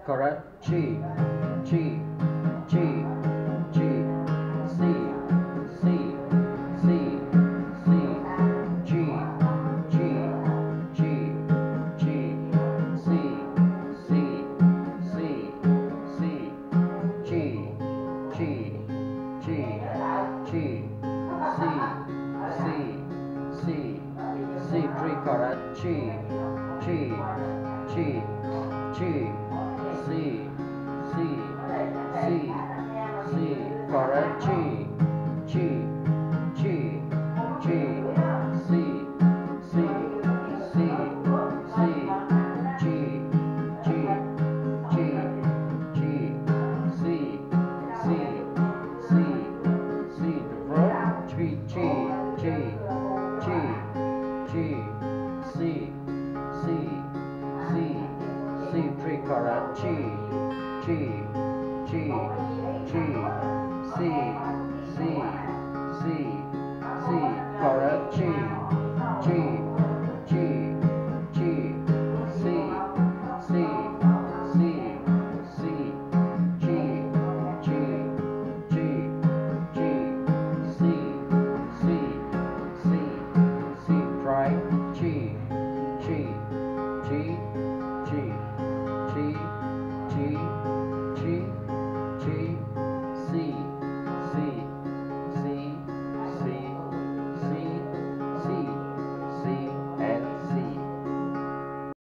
chord G, G, G, G, C, C, C, C, G, G, G, G, C, C, C, C, G, G, G, G, C, C, C, C, three chord G, G, G, G, C, C, C, C, chord G, G, G, G, C, C, C, C, G, G, G, G, C, C, C, C, the verb G, G, G, G, G, C, C, C, C, three chord G, G,